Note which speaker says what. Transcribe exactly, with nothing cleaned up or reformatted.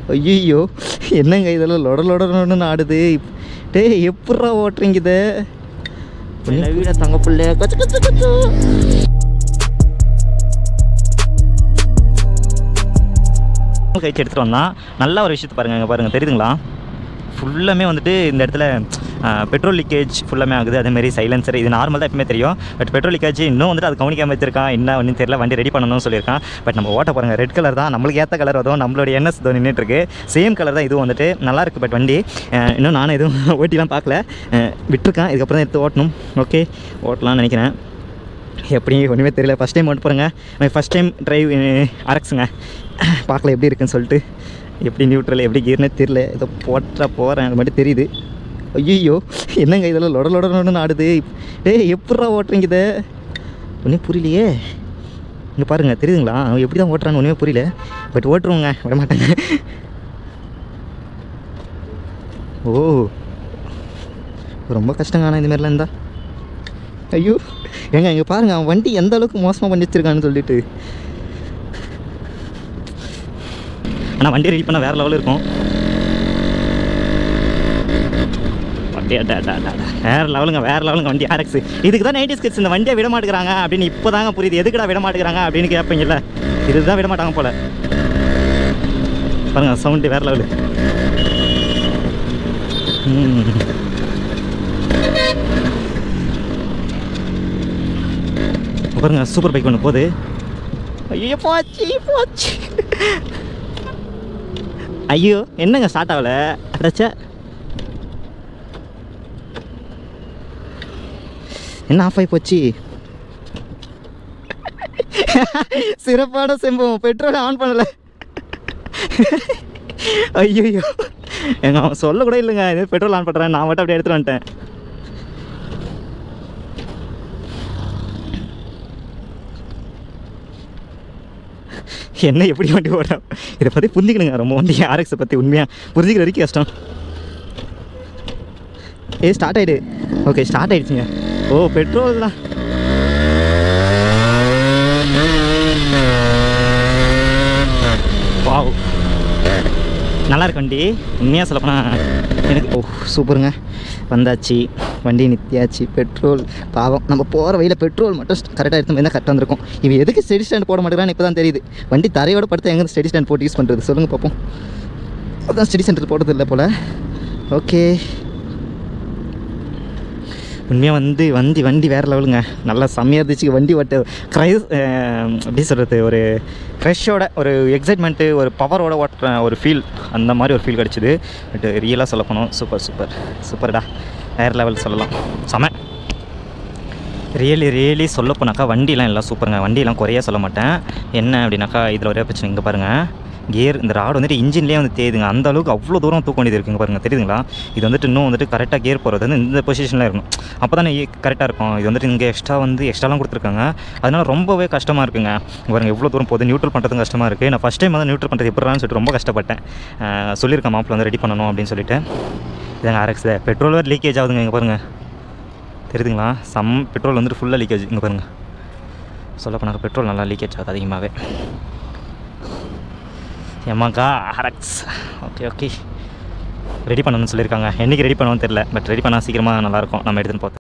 Speaker 1: ஐயோ என்னங்க இதெல்லாம் லொட லொடன்னு ஆடுது. டே எப்பட்றா ஓட்டுறீங்க இதை? வீட தங்க பிள்ளை கச்சு கச்சு கச்சு. கழிச்சு எடுத்துகிட்டு வந்தால் நல்ல ஒரு விஷயத்தை பாருங்கள். இங்கே பாருங்கள் தெரியுதுங்களா? ஃபுல்லாமே வந்துட்டு இந்த இடத்துல பெட்ரோல் லீக்கேஜ் ஃபுல்லாமே ஆகுது. அதேமாதிரி சைலன்சர் இது நார்மல் தான் எப்பவுமே தெரியும். பட் பெட்ரோல் லீக்கேஜ் இன்னும் வந்துட்டு அது கவனிக்காமல் வச்சிருக்கான். என்ன ஒன்றும் தெரியல. வண்டி ரெடி பண்ணணும்னு சொல்லியிருக்கான். பட் நம்ம ஓட்ட பாருங்கள், ரெட் கலர் தான் நம்மளுக்கு ஏற்ற கலர். அதுவும் நம்மளுடைய என்எஸ் இதோ நின்றுட்டுருக்கு. சேம் கலர் தான் இதுவும் வந்துட்டு நல்லாயிருக்கு. பட் வண்டி இன்னும் நானும் எதுவும் ஓட்டிலாம் பார்க்கல, விட்டுருக்கேன். இதுக்கப்புறம் தான் எடுத்து ஓட்டணும். ஓகே ஓட்டலாம்னு நினைக்கிறேன். எப்படி ஒன்றுமே தெரியல. ஃபஸ்ட் டைம் ஓட்டு போகிறேங்க. ஃபஸ்ட் டைம் ட்ரைவ் அரக்ஸுங்க. பார்க்கல எப்படி இருக்குன்னு சொல்லிட்டு. எப்படி நியூட்ரல் எப்படி கீர்னே தெரியல. ஏதோ போட்டா போகிறேன் அது மட்டும் தெரியுது. ஐயோ என்னங்க இதெல்லாம் லொட லொடன்னு ஆடுது. டே எப்பட்றா ஓட்டுறீங்க இதை? ஒன்றும் புரியலையே. இங்கே பாருங்கள் தெரியுதுங்களா? எப்படி தான் ஓட்டுறான்னு ஒன்றுமே புரியல. பட் ஓட்டுருவோங்க, விட மாட்டேங்க. ஓ ரொம்ப கஷ்டங்க. ஆனால் இந்தமாரிலாம் இருந்தால் ஐயோ ஏங்க இங்கே பாருங்கள் அவன் வண்டி எந்த அளவுக்கு மோசமாக பண்ணி வச்சிருக்கான்னு சொல்லிட்டு. ஆனால் வண்டி ரெடி பண்ணால் வேறு லெவலில் இருக்கும். வேறு லெவலுங்க வேறு லெவலுங்க வண்டி ஆர்எக்ஸ். இதுக்கு தான் நைன்டி ஸ்கிட்ஸ் இந்த வண்டியை விட மாட்டேங்கிறாங்க அப்படின்னு இப்போ தாங்க புரியுது. எதுக்குடா விட மாட்டேங்கிறாங்க அப்படின்னு கேட்பீங்கல்ல, இதுதான் விட மாட்டாங்க போல். பாருங்கள் சவுண்டு வேறு லெவலு. பாருங்க சூப்பர் பைக் ஒன்று போகுது. ஐயோ போச்சு போச்சு. ஐயோ என்னங்க ஸ்டார்ட் ஆகலை? அடைச்சா என்ன ஆஃப் ஆகி போச்சு? சிறப்பான செம்பம் பெட்ரோலை ஆன் பண்ணலை. ஐயோ எங்க அவன் சொல்ல கூட இல்லைங்க இது பெட்ரோல் ஆன் பண்ணுறேன். நான் மட்டும் அப்படியே எடுத்துகிட்டு வந்துட்டேன். என்ன எப்படி வண்டி ஓடும் இதை பற்றி புரிஞ்சுக்கணுங்க. ரொம்ப வண்டி ஆர்எக்ஸை பற்றி உண்மையாக புரிஞ்சுக்கிற வரைக்கும் கஷ்டம். ஏ ஸ்டார்ட் ஆகிடு. ஓகே ஸ்டார்ட் ஆகிடுச்சிங்க. ஓ பெட்ரோல் தான். வாவ் நல்லா இருக்கு வண்டி. உண்மையாக சொல்லப்போனால் எனக்கு ஓ சூப்பருங்க. வந்தாச்சு வண்டி நித்தியாச்சு. பெட்ரோல் பாவம் நம்ம போகிற வழியில் பெட்ரோல் மட்டும் கரெக்டாக எடுத்து மாதிரி தான் கரெக்டாக வந்திருக்கும். இவன் எதுக்கு ஸ்டெடி ஸ்டாண்ட் போட மாட்டேங்கிறான்னு இப்போ தான் தெரியுது. வண்டி தரையோட படுத்து எங்கே ஸ்டெடி ஸ்டாண்ட் போட்டு யூஸ் பண்ணுறது சொல்லுங்கள் பார்ப்போம். அதுதான் ஸ்டெடி ஸ்டாண்ட் போட்டது இல்லை போல். ஓகே உண்மையாக வந்து வண்டி வண்டி வேறு லெவலுங்க. நல்லா செம்மையாக இருந்துச்சு வண்டி. ஓட்ட க்ரைஸ் எப்படி சொல்கிறது, ஒரு க்ரஷோட ஒரு எக்ஸைட்மெண்ட்டு ஒரு பவரோட ஓட்டுற ஒரு ஃபீல், அந்த மாதிரி ஒரு ஃபீல் கிடச்சிது. பட் ரியலாக சொல்ல போனோம் சூப்பர் சூப்பர் சூப்பர்டா வேறு லெவல் சொல்லலாம். செம ரியலி ரியலி சொல்ல போனாக்கா வண்டிலாம் எல்லாம் சூப்பருங்க. வண்டியெல்லாம் குறையாக சொல்ல மாட்டேன். என்ன அப்படின்னாக்கா இதில் ஒரே பிரச்சனை இங்கே பாருங்கள். கியர் இந்த ராடு வந்துட்டு இன்ஜின்லேயே வந்து தேயுதுங்க. அந்த அளவுக்கு அவ்வளோ தூரம் தூக்க வேண்டியது இருக்குங்க பாருங்கள் தெரியுதுங்களா? இது வந்துட்டு இன்னும் வந்துட்டு கரெக்டாக கியர் போகிறது வந்து இந்த பொசிஷனில் இருக்கணும். அப்போ தானே கரெக்டாக இருக்கும். இது வந்துட்டு இங்கே எக்ஸ்ட்ரா வந்து எக்ஸ்ட்ராலாம் கொடுத்துருக்காங்க. அதனால் ரொம்பவே கஷ்டமாக இருக்குங்க. பாருங்கள் எவ்வளோ தூரம் போகுது. நியூட்ரல் பண்ணுறதும் கஷ்டமாக இருக்குது. நான் ஃபஸ்ட் டைம் வந்து நியூட்ரல் பண்ணுறது எப்படின்னு சொல்லிட்டு ரொம்ப கஷ்டப்பட்டேன். சொல்லியிருக்கேன் மாப்பிள்ள வந்து ரெடி பண்ணணும் அப்படின்னு சொல்லிட்டு. இதாங்க ஆர்எக்ஸ். பெட்ரோல் வேறு லீக்கேஜ் ஆகுதுங்க. இங்கே பாருங்கள் தெரியுதுங்களா? சம் பெட்ரோல் வந்துட்டு ஃபுல்லாக லீக்கேஜ். இங்கே பாருங்கள் சொல்ல போனாக்க பெட்ரோல் நல்லா லீக்கேஜ் ஆகுது அதிகமாகவே. Yamaha RX okay okay ready பண்ணணும்னு சொல்லியிருக்காங்க. என்றைக்கு ரெடி பண்ணுவோன்னு தெரில. பட் ரெடி பண்ணால் சீக்கிரமாக நல்லாயிருக்கும். நம்ம எடுத்துன்னு போகிறோம்.